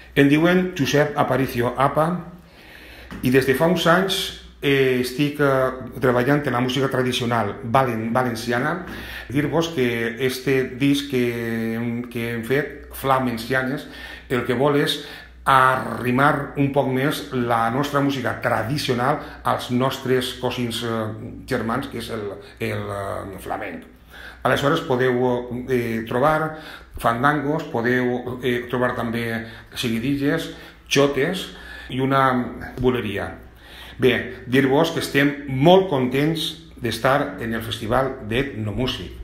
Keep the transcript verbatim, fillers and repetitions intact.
Em diuen Josep Aparicio Apa i des de fa uns anys eh, estic eh, treballant en la música tradicional valen, valenciana. Dir-vos que este disc que, que hem fet, Flamencianes, el que vol és arrimar un poc més la nostra música tradicional als nostres cosins eh, germans, que és el, el eh, flamenc. Aleshores podeu eh, trobar fandangos, podeu eh, trobar també seguidilles, xotes i una buleria. Bé, dir-vos que estem molt contents d'estar en el Festival d'Etnomúsic.